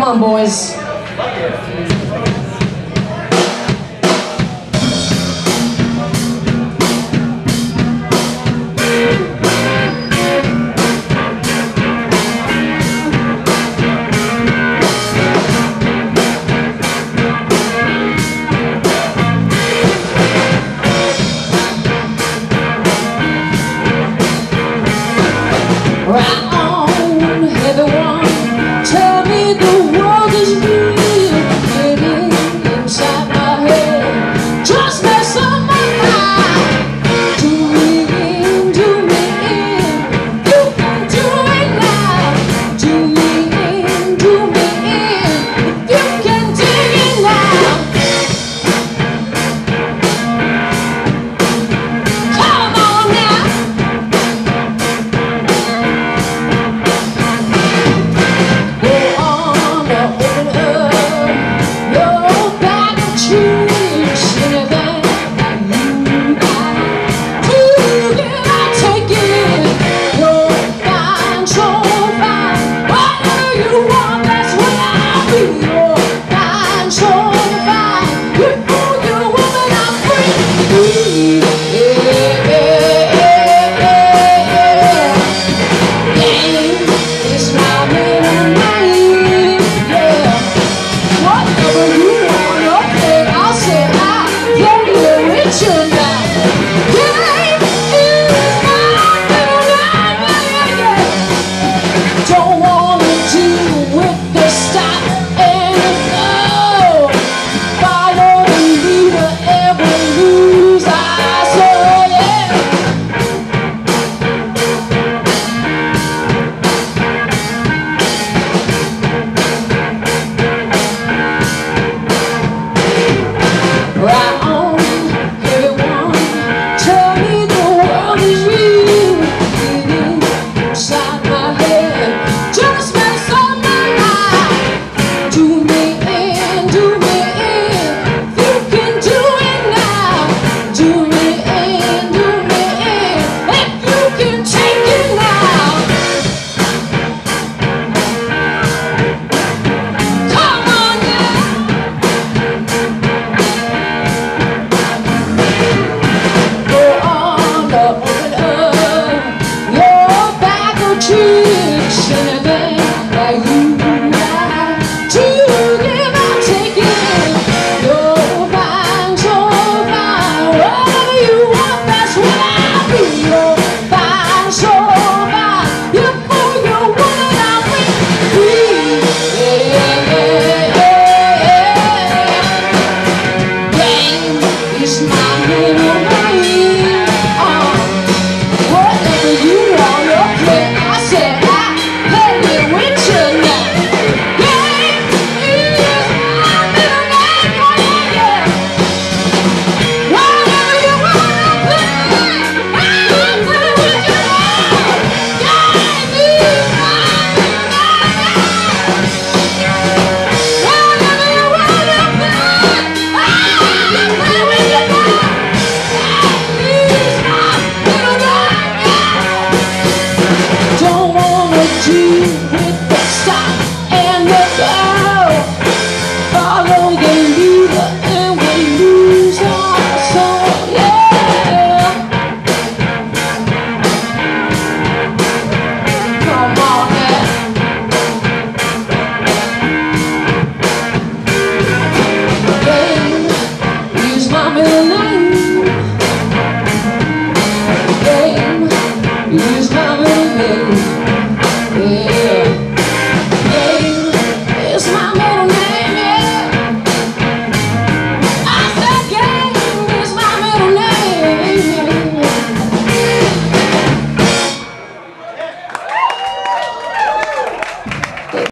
on, boys. Right on, everyone. Tell me the world is real. Getting inside my head, just mess up my mind. Do me in, do me in. You can do it now. Do me in, do me in. You can dig it now. Come on now. Use my middle name.